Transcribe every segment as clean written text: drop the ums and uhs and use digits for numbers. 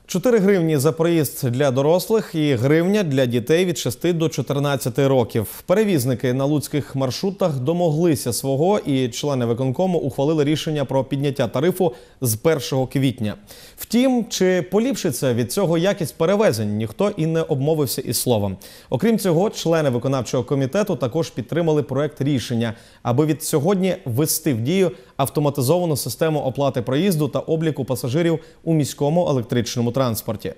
4 гривні за проїзд для дорослих і гривня для дітей від 6 до 14 років. Перевізники на луцьких маршрутах домоглися свого і члени виконкому ухвалили рішення про підняття тарифу з 1 квітня. Втім, чи поліпшиться від цього якість перевезень, ніхто і не обмовився із словом. Окрім цього, члени виконавчого комітету також підтримали проект рішення, аби від сьогодні ввести в дію автоматизовану систему оплати проїзду та обліку пасажирів у міському електричному транспорті.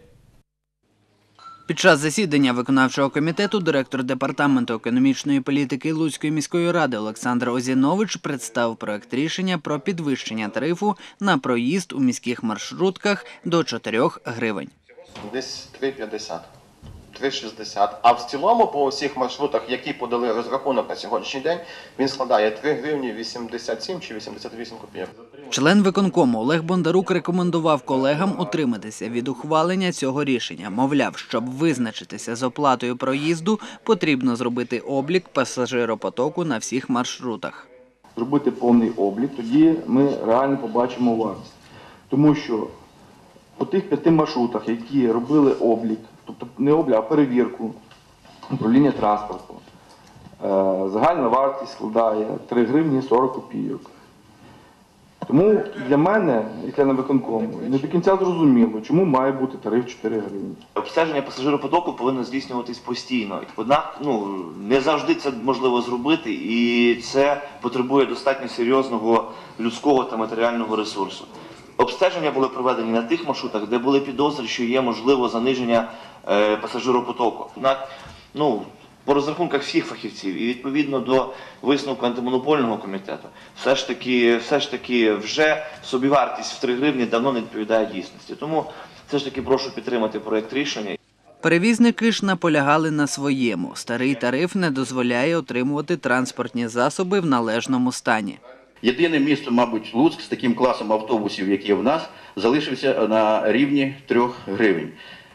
Під час засідання виконавчого комітету директор департаменту економічної політики Луцької міської ради Олександр Озінович представив проект рішення про підвищення тарифу на проїзд у міських маршрутках до 4 гривень. Десь 3,50, 3,60. А в цілому по усіх маршрутах, які подали розрахунок на сьогоднішній день, він складає 3 гривні 87 чи 88 копійок. Член виконкому Олег Бондарук рекомендував колегам утриматися від ухвалення цього рішення. Мовляв, щоб визначитися з оплатою проїзду, потрібно зробити облік пасажиропотоку на всіх маршрутах. Зробити повний облік, тоді ми реально побачимо вартість. Тому що по тих 5 маршрутах, які робили облік, тобто не облік, а перевірку управління транспорту, загальна вартість складає 3 гривні 40 копійок. Тому для мене, як члена виконкому, не до кінця зрозуміло, чому має бути тариф 4 гривні. Обстеження пасажиропотоку повинно здійснюватись постійно. Однак, не завжди це можливо зробити, і це потребує достатньо серйозного людського та матеріального ресурсу. Обстеження були проведені на тих маршрутах, де були підозри, що є можливо заниження пасажиропотоку. Однак, по розрахунках всіх фахівців і відповідно до висновку антимонопольного комітету, все ж таки вже собівартість в 3 гривні давно не відповідає дійсності. Тому все ж таки прошу підтримати проект рішення. Перевізники ж наполягали на своєму. Старий тариф не дозволяє отримувати транспортні засоби в належному стані. Єдине місто, мабуть, Луцьк з таким класом автобусів, як є в нас, залишився на рівні 3 гривень.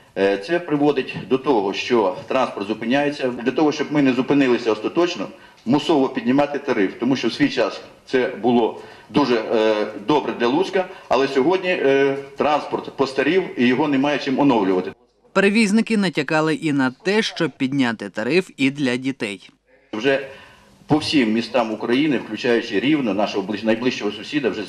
Це приводить до того, що транспорт зупиняється. Для того, щоб ми не зупинилися остаточно, мусово піднімати тариф. Тому що в свій час це було дуже добре для Луцька, але сьогодні транспорт постарів і його немає чим оновлювати. Перевізники натякали і на те, щоб підняти тариф і для дітей. Вже по всім містам України, включаючи Рівне, нашого найближчого сусіда, вже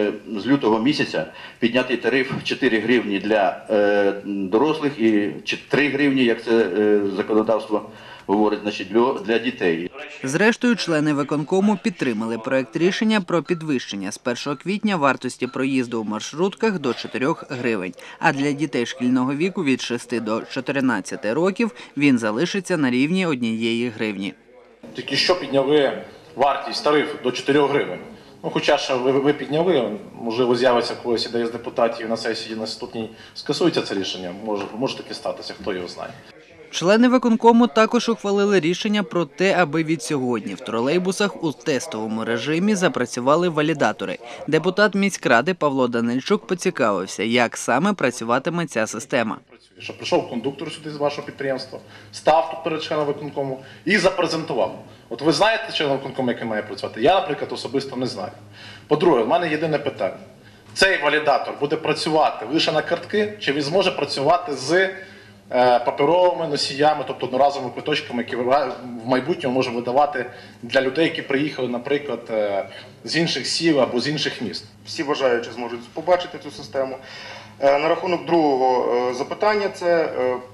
з лютого місяця піднятий тариф 4 гривні для дорослих і 3 гривні, як це законодавство говорить, для дітей. Зрештою, члени виконкому підтримали проект рішення про підвищення з 1 квітня вартості проїзду у маршрутках до 4 гривень, а для дітей шкільного віку від 6 до 14 років він залишиться на рівні 1 гривні. Тільки що підняли вартість тарифу до 4 гривень. Хоча ж ви підняли, можливо, з'явиться когось ідея з депутатів на сесії наступній, скасується це рішення, може таки статися, хто його знає. Члени виконкому також ухвалили рішення про те, аби від сьогодні в тролейбусах у тестовому режимі запрацювали валідатори. Депутат міськради Павло Данильчук поцікавився, як саме працюватиме ця система. Що прийшов кондуктор сюди з вашого підприємства, став тут перед членом виконкому і запрезентував. От ви знаєте член виконкому, який має працювати? Я, наприклад, особисто не знаю. По-друге, в мене єдине питання. Цей валідатор буде працювати лише на картки, чи він зможе працювати з паперовими носіями, тобто одноразовими квиточками, які в майбутньому можемо видавати для людей, які приїхали, наприклад, з інших сіл або з інших міст. Всі бажаючі зможуть побачити цю систему. На рахунок другого запитання, це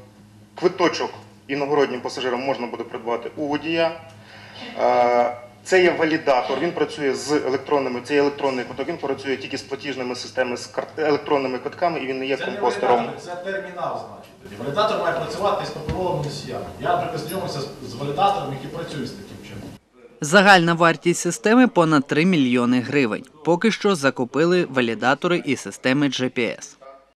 квиточок іногороднім пасажирам можна буде придбати у водія. Це є валідатор, він працює з електронними, це є електронний квиток, він працює тільки з платіжними системами, з електронними квитками і він не є компостером. Це термінал, значить. Валідатор має працювати з паперовими носіями. Я, наприклад, знайомився з валідаторами, які працюють з таким чином. Загальна вартість системи – понад 3 мільйони гривень. Поки що закупили валідатори і системи GPS.